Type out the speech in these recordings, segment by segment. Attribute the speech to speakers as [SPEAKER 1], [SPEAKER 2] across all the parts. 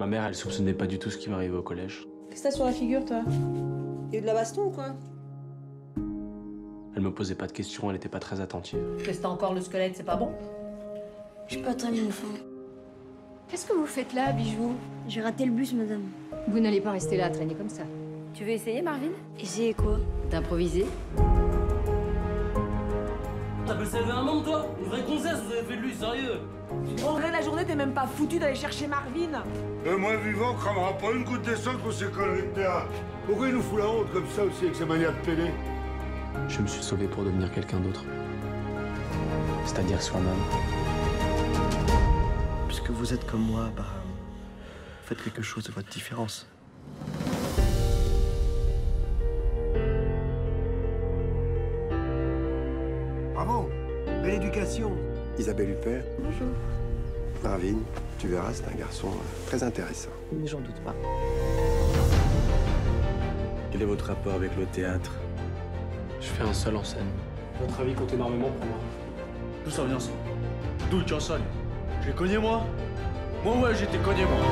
[SPEAKER 1] Ma mère, elle soupçonnait pas du tout ce qui m'arrivait au collège.
[SPEAKER 2] Qu'est-ce que t'as sur la figure, toi? Y'a eu de la baston ou quoi?
[SPEAKER 1] Elle me posait pas de questions, elle était pas très attentive.
[SPEAKER 2] Qu'est-ce que t'as encore le squelette, c'est pas bon?
[SPEAKER 3] J'ai pas très bien faim.
[SPEAKER 4] Qu'est-ce que vous faites là, Bijou?
[SPEAKER 3] J'ai raté le bus, madame.
[SPEAKER 4] Vous n'allez pas rester là à traîner comme ça.
[SPEAKER 5] Tu veux essayer, Marvin?
[SPEAKER 3] Essayez quoi?
[SPEAKER 5] D'improviser?
[SPEAKER 6] T'appelles ça un monde, toi? Une vraie gonzesse, vous avez fait de lui, sérieux?
[SPEAKER 2] En vrai, la journée, t'es même pas foutu d'aller chercher Marvin.
[SPEAKER 7] Moi vivant, cramera pas une goutte d'essence pour ces conneries de théâtre. Pourquoi il nous fout la honte comme ça aussi avec sa manière de péder?
[SPEAKER 1] Je me suis sauvé pour devenir quelqu'un d'autre. C'est-à-dire soi-même.
[SPEAKER 8] Puisque vous êtes comme moi, bah, faites quelque chose de votre différence.
[SPEAKER 7] Bravo! Belle éducation!
[SPEAKER 9] Isabelle Huppert.
[SPEAKER 3] Bonjour.
[SPEAKER 9] Marvin, tu verras, c'est un garçon très intéressant.
[SPEAKER 2] Mais j'en doute pas.
[SPEAKER 8] Quel est votre rapport avec le théâtre?
[SPEAKER 1] Je fais un seul en scène. Votre avis compte énormément pour moi.
[SPEAKER 6] D'où ça vient, ça? D'où le tient ça, lui? Je l'ai cogné, moi? Moi, ouais, j'étais cogné, moi.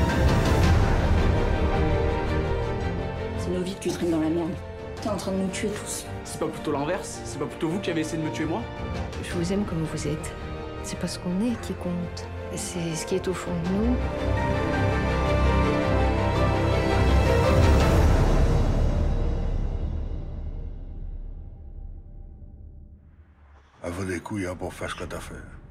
[SPEAKER 3] C'est nos vies que tu traînes dans la merde. T'es en train de nous tuer tous.
[SPEAKER 6] C'est pas plutôt l'inverse? C'est pas plutôt vous qui avez essayé de me tuer, moi?
[SPEAKER 4] Je vous aime comme vous êtes. C'est pas ce qu'on est qui compte. C'est ce qui est au fond de nous.
[SPEAKER 7] À vos des couilles, hein, pour faire ce que t'as fait.